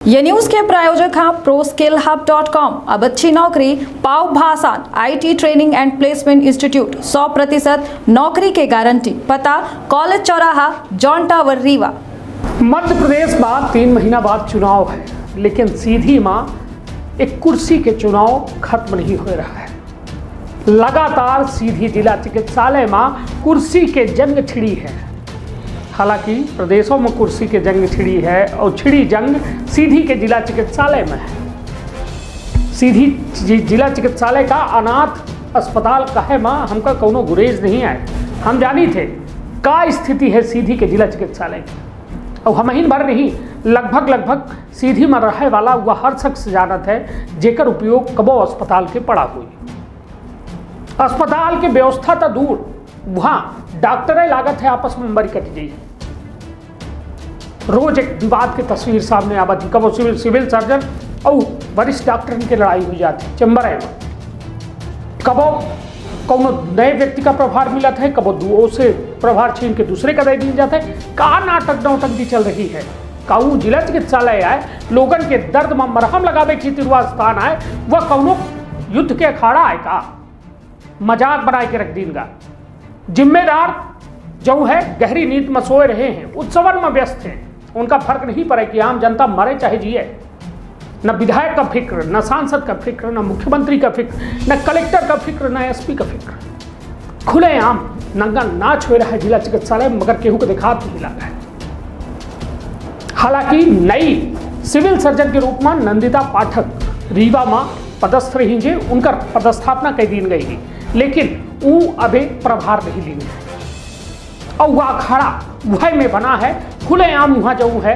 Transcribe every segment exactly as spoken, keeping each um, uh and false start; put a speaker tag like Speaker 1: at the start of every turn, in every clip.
Speaker 1: ये न्यूज के प्रायोजक हैं pro skill hub dot com. अब अच्छी नौकरी पाओ भासान IT training and placement institute सौ प्रतिशत नौकरी के गारंटी। पता कॉलेज चौराहा जॉन टावर रीवा।
Speaker 2: मध्य प्रदेश में तीन महीना बाद चुनाव है, लेकिन सीधी माँ एक कुर्सी के चुनाव खत्म नहीं हो रहा है। लगातार सीधी जिला चिकित्सालय में कुर्सी के जंग छिड़ी है। हालांकि प्रदेशों में कुर्सी के जंग छिड़ी है और छिड़ी जंग सीधी के जिला चिकित्सालय में है। सीधी जिला चिकित्सालय का अनाथ अस्पताल कहे माँ हमका कोनो गुरेज नहीं आए। हम जानी थे का स्थिति है सीधी के जिला चिकित्सालय की, और हम ही भर नहीं लगभग लगभग सीधी में रहे वाला वह हर शख्स जानत है जेकर उपयोग कबो अस्पताल के पड़ा हुई। अस्पताल के व्यवस्था तो दूर, वहाँ डॉक्टर लागत है आपस में मरी कट गई। रोज एक विवाद की तस्वीर सामने आवती, कबो सिविल सिविल सर्जन और वरिष्ठ डॉक्टर की लड़ाई हो जाती चैम्बर में। कबो कौन नए व्यक्ति का प्रभार मिला था, कबो दो से प्रभार छीन के दूसरे का दे दिया जाता है। का नाटक नौटंकी चल रही है। काऊ जिला चिकित्सालय आए लोगन के दर्द में मरहम लगावे की तिरुआ स्थान आए, वह कौनो युद्ध के अखाड़ा आए का मजाक बनाए के रख दीन का। जिम्मेदार जो है गहरी नींद में सोए रहे हैं, उत्सवन में व्यस्त हैं। उनका फर्क नहीं पड़े कि आम जनता मरे चाहे जिए। न विधायक का फिक्र, न सांसद का फिक्र, न मुख्यमंत्री का फिक्र, न कलेक्टर का फिक्र, न एसपी का फिक्र। खुले आम नंगा नाच हो रहा है जिला चिकित्सालय, मगर केहू को दिखा नहीं लगा है। हालांकि नई सिविल सर्जन के रूप में नंदिता पाठक रीवा में पदस्थ रही जे, उनका पदस्थापना कई दिन गई, लेकिन वो अभी प्रभार नहीं ली है। और वह अखाड़ा वह में बना है, खुलेआम वहाँ जो है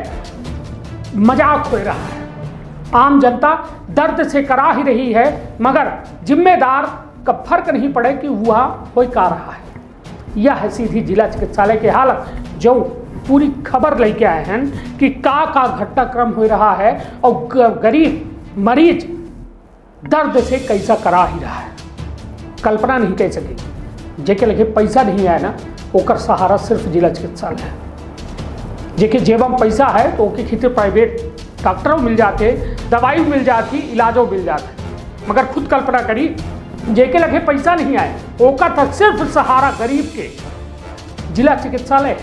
Speaker 2: मजाक हो रहा है। आम जनता दर्द से करा ही रही है, मगर जिम्मेदार का फर्क नहीं पड़े कि वह कोई का रहा है। यह है सीधी जिला चिकित्सालय की हालत, जो पूरी खबर लेके आए हैं कि का का घटनाक्रम हो रहा है और गरीब मरीज दर्द से कैसा करा ही रहा है। कल्पना नहीं कह सके। जेके लगे पैसा नहीं आया ना, ओकर सहारा सिर्फ जिला चिकित्सालय है। जेके जेबम पैसा है तो ओके खिते प्राइवेट डॉक्टरों मिल जाते, दवाई मिल जाती, इलाजों मिल जाते। मगर खुद कल्पना करी, जेके लगे पैसा नहीं आए, ओका तक सिर्फ सहारा गरीब के जिला चिकित्सालय।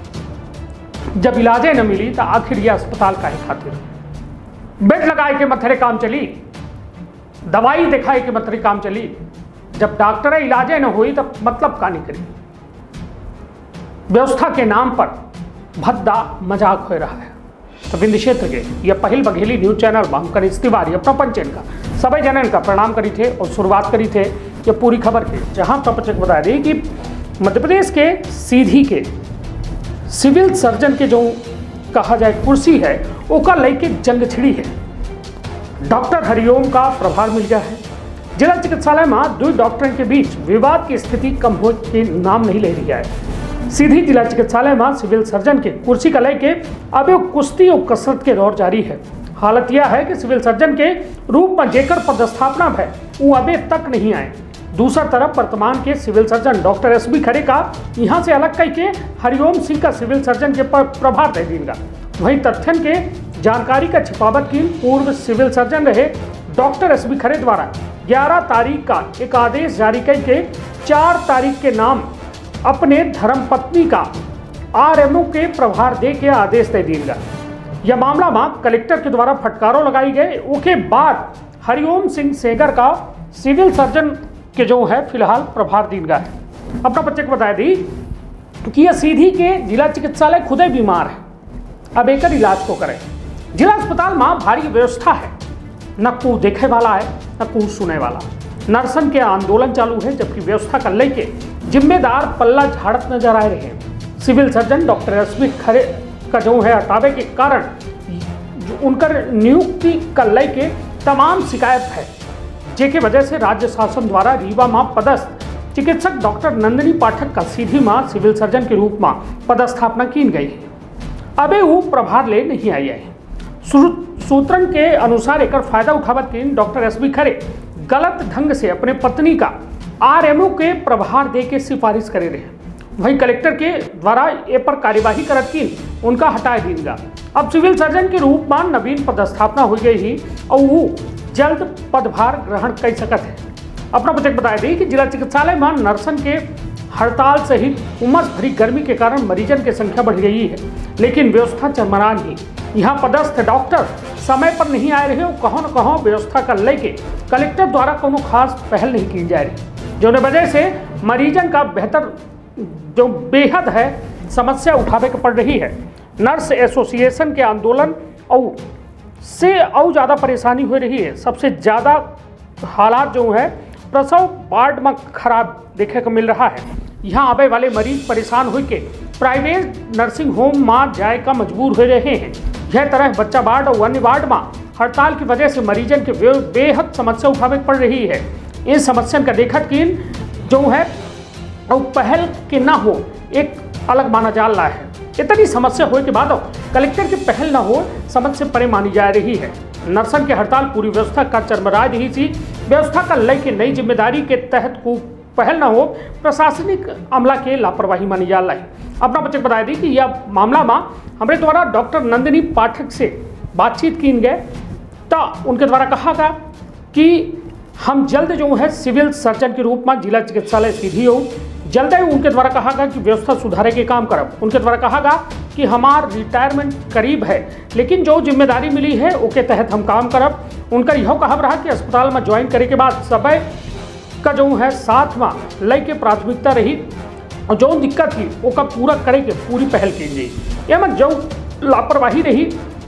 Speaker 2: जब इलाजें न मिली तो आखिर यह अस्पताल का ही खातिर बेड लगाए के मथरे काम चली, दवाई दिखाए के मथरे काम चली। जब डॉक्टर इलाजें न हुई तब मतलब का नहीं करी। व्यवस्था के नाम पर भद्दा मजाक हो रहा है। तो बिंद क्षेत्र के यह पहल बघेली न्यूज चैनल में हम कनीष तिवारी अपना पंचन का सभी जनन का प्रणाम करी थे और शुरुआत करी थे ये पूरी खबर के, जहां प्रपंचक बता दी कि मध्य प्रदेश के सीधी के सिविल सर्जन के जो कहा जाए कुर्सी है ओका लेके जंग छिड़ी है। डॉक्टर हरिओम का प्रभार मिल गया है। जिला चिकित्सालय में दो डॉक्टरों के बीच विवाद की स्थिति कम हो के नाम नहीं ले रही है। सीधी जिला चिकित्सालय में सिविल सर्जन के कुर्सी का लेके अब कुश्ती और कसरत के दौर जारी है। हालत यह है कि सिविल सर्जन के रूप में जेकर पदस्थापना है वो अभी तक नहीं आए। दूसरा तरफ वर्तमान के civil surgeon doctor S B Khare का यहाँ से अलग करके हरिओम सिंह का सिविल सर्जन के पर प्रभार दे देगा। वहीं तथ्यन के जानकारी का छिपावट की पूर्व सिविल सर्जन रहे डॉक्टर एस बी खरे द्वारा ग्यारह तारीख का एक आदेश जारी करके चार तारीख के नाम अपने धर्मपत्नी का आरएमओ के प्रभार दे के आदेश दे दिया। यह मामला में कलेक्टर के द्वारा फटकारों लगाई गई। उसके बाद हरिओम सिंह सेगर का सिविल सर्जन के जो है फिलहाल प्रभार दी गया है। अपना बच्चे को बता दी कि यह सीधी के जिला चिकित्सालय खुद ही बीमार है, अब एक इलाज को करें। जिला अस्पताल में भारी व्यवस्था है, न को देखे वाला है न को सुने वाला। नर्सन के आंदोलन चालू है, जबकि व्यवस्था कर लेके जिम्मेदार पल्ला झाड़त नजर आ रहे हैं। Civil surgeon doctor S B Khare का जो है हटावे के कारण उनकर नियुक्ति कर लेके तमाम शिकायत है, जेके वजह से राज्य शासन द्वारा रीवा में पदस्थ चिकित्सक डॉक्टर नंदिनी पाठक का सीधी मां सिविल सर्जन के रूप में पदस्थापना की गई है। अबे वो प्रभार ले नहीं आई है। सूत्रन के अनुसार एक फायदा उठावत की डॉक्टर एस बी खरे गलत ढंग से अपने पत्नी का आरएमओ के प्रभार दे के सिफारिश करे रहे। वहीं कलेक्टर के द्वारा ए पर कार्यवाही करत की उनका हटाए दीनगा। अब सिविल सर्जन के रूप में नवीन पदस्थापना हो गई ही और वो जल्द पदभार ग्रहण कर सकत है। अपना बचक बताया दी कि जिला चिकित्सालय में नर्सन के हड़ताल सहित उमस भरी गर्मी के कारण मरीजन की संख्या बढ़ गई है, लेकिन व्यवस्था चरमरा नहीं। यहाँ पदस्थ डॉक्टर समय पर नहीं आए रहे और कहों न कहों व्यवस्था का लेके कलेक्टर द्वारा कोनो खास पहल नहीं की जा रही, जो वजह से मरीजन का बेहतर जो बेहद है समस्या उठावे के पड़ रही है। नर्स एसोसिएशन के आंदोलन और से और ज़्यादा परेशानी हो रही है। सबसे ज़्यादा हालात जो है प्रसव वार्ड में खराब देखे को मिल रहा है। यहाँ आवे वाले मरीज परेशान होकर प्राइवेट नर्सिंग होम में जाए का मजबूर हो रहे हैं। यह तरह बच्चा वार्ड और अन्य वार्ड में हड़ताल की वजह से मरीजन के बेहद समस्या उठावे पड़ रही है। इन समस्या का देखत कि जो है और पहल के ना हो एक अलग माना जा रहा है। इतनी समस्या होने के बाद कलेक्टर की पहल ना हो समझ से परे मानी जा रही है। नर्सन के हड़ताल पूरी व्यवस्था का चरमरा रही थी। व्यवस्था का लेके नई जिम्मेदारी के तहत को पहल ना हो प्रशासनिक अमला के लापरवाही मानी जा रही है। अपना बच्चे बताया दी कि यह मामला में हमारे द्वारा डॉक्टर नंदिनी पाठक से बातचीत की गए तो उनके द्वारा कहा गया कि हम जल्द जो है सिविल सर्जन के रूप में जिला चिकित्सालय सीधी हो जल्द ही उनके द्वारा कहा गया कि व्यवस्था सुधारे के काम करब। उनके द्वारा कहा गया कि हमार रिटायरमेंट करीब है, लेकिन जो जिम्मेदारी मिली है उसके तहत हम काम करब। उनका यह कहब रहा कि अस्पताल में ज्वाइन करे के बाद सब का जो है साथ में लय के प्राथमिकता रही और जो दिक्कत थी वो का पूरा करे के पूरी पहल की गई। एवं जो लापरवाही रही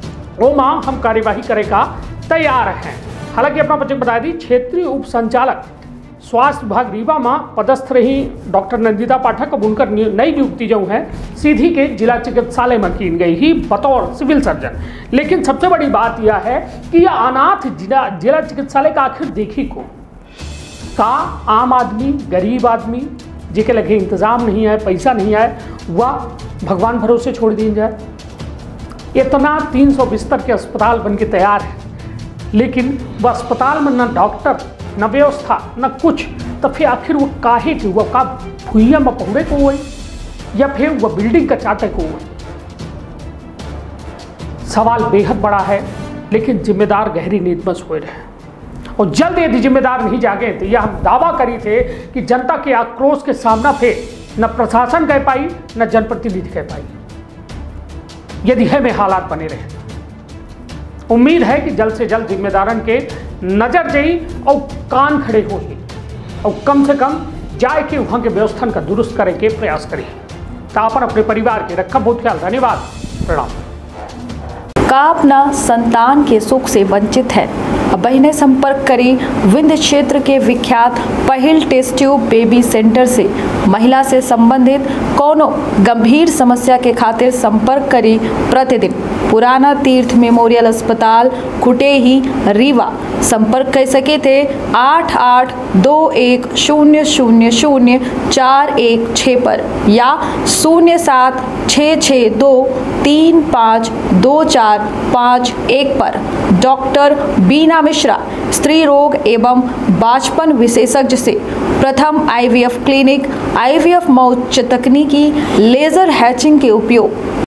Speaker 2: वो माँ हम कार्यवाही करे का तैयार हैं। हालांकि अपना बच्चे बता दी क्षेत्रीय उप संचालक स्वास्थ्य विभाग रीवा में पदस्थ रही डॉक्टर नंदिता पाठक। अब उनकर नई नियुक्ति जो है सीधी के जिला चिकित्सालय में की गई ही बतौर सिविल सर्जन। लेकिन सबसे बड़ी बात यह है कि यह अनाथ जिला जिला चिकित्सालय का आखिर देखी को का आम आदमी गरीब आदमी जिके लगे इंतजाम नहीं है पैसा नहीं है वह भगवान भरोसे छोड़ दी जाए। इतना तीन सौ बिस्तर के अस्पताल बन के तैयार है, लेकिन वह अस्पताल में न डॉक्टर न व्यवस्था न कुछ, तो फिर आखिर वो काहे कि वह का भूइया में पहुँचे को हुई या फिर वह बिल्डिंग का चाटे को हुई। सवाल बेहद बड़ा है, लेकिन जिम्मेदार गहरी नींद में सोए रहे और जल्द यदि जिम्मेदार नहीं जागे तो यह हम दावा करी थे कि जनता के आक्रोश के सामना पे न प्रशासन कह पाई न जनप्रतिनिधि कह पाई, यदि है में हालात बने रहे। उम्मीद है कि जल्द से जल्द जिम्मेदारन के नजर जाई और कान खड़े हो ही और कम से कम जाए के वहाँ के व्यवस्था का दुरुस्त करे के प्रयास करें। तापन अपने परिवार के रखा बहुत ख्याल। धन्यवाद, प्रणाम।
Speaker 1: का अपना संतान के सुख से वंचित है, बहने संपर्क करी विंध्य क्षेत्र के विख्यात पहिल टेस्ट ट्यूब बेबी सेंटर से। महिला से संबंधित कोनो गंभीर समस्या के खातिर संपर्क करी प्रतिदिन पुराना तीर्थ मेमोरियल अस्पताल कुटेही रीवा। संपर्क कर सके थे आठ आठ दो एक शून्य शून्य शून्य चार एक छः पर या शून्य सात छः छः दो तीन पाँच दो चार पाँच एक पर। डॉक्टर बीना मिश्रा स्त्री रोग एवं बाचपन विशेषज्ञ से प्रथम आईवीएफ क्लिनिक, आईवीएफ में उच्च तकनीकी लेजर हैचिंग के उपयोग